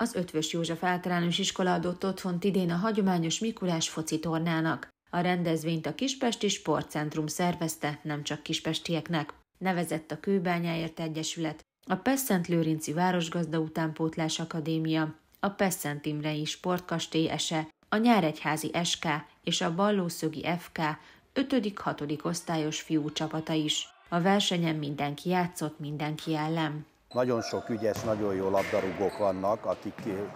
Az Eötvös József Általános Iskola adott otthont idén a hagyományos Mikulás foci tornának. A rendezvényt a Kispesti Sportcentrum szervezte, nem csak kispestieknek. Nevezett a Kőbányáért Egyesület, a Pest-Szentlőrinci Városgazda Utánpótlás Akadémia, a Pest-Szent Imrei Sportkastély ESE, a Nyíregyházi SK és a Ballószögi FK 5.-6. osztályos fiú csapata is. A versenyen mindenki játszott mindenki ellen. Nagyon sok ügyes, nagyon jó labdarúgók vannak, akik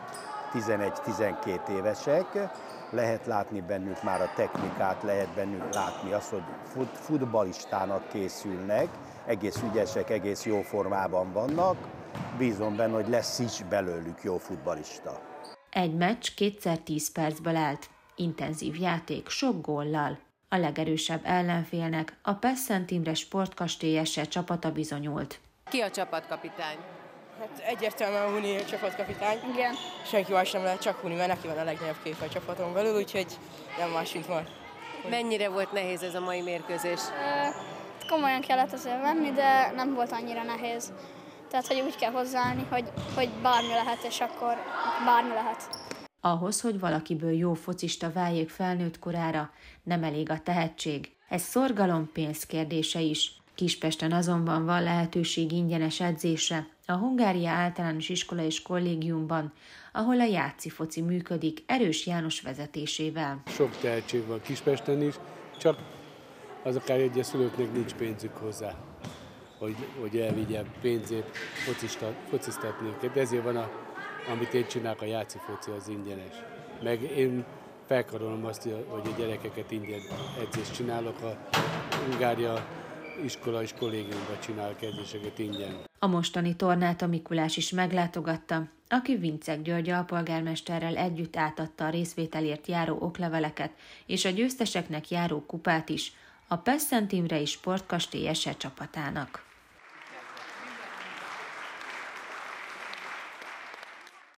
11-12 évesek. Lehet látni bennük már a technikát, lehet bennük látni azt, hogy futballistának készülnek, egész ügyesek, egész jó formában vannak. Bízom benne, hogy lesz is belőlük jó futballista. Egy meccs 2x10 percből állt. Intenzív játék, sok góllal. A legerősebb ellenfélnek a Pest-Szent Imre Sportkastély ESE csapata bizonyult. Ki a csapatkapitány? Hát egyértelműen Huni a csapatkapitány. Igen. Senki más nem lehet, csak Huni, mert neki van a legnagyobb kép a csapaton belül, úgyhogy nem másunk van. Mennyire volt nehéz ez a mai mérkőzés? Komolyan kellett azért venni, de nem volt annyira nehéz. Tehát, hogy úgy kell hozzáállni, hogy bármi lehet, és akkor bármi lehet. Ahhoz, hogy valakiből jó focista váljék felnőtt korára, nem elég a tehetség. Ez szorgalom, pénz kérdése is. Kispesten azonban van lehetőség ingyenes edzésre, a Hungária Általános Iskola és Kollégiumban, ahol a játszi foci működik Erős János vezetésével. Sok tehetség van Kispesten is, csak az akár egyes szülőknek nincs pénzük hozzá, hogy elvigye pénzét fociztatni őket. Ezért van, amit én csinálok, a játszi foci az ingyenes. Meg én felkarolom azt, hogy a gyerekeket ingyen edzést csinálok, a Hungária Iskola és Kollégiumban csinálok edzéseket ingyen. A mostani tornát a Mikulás is meglátogatta, aki Vincek György alpolgármesterrel együtt átadta a részvételért járó okleveleket és a győzteseknek járó kupát is a Pest-Szent Imrei Sportkastély ESE csapatának.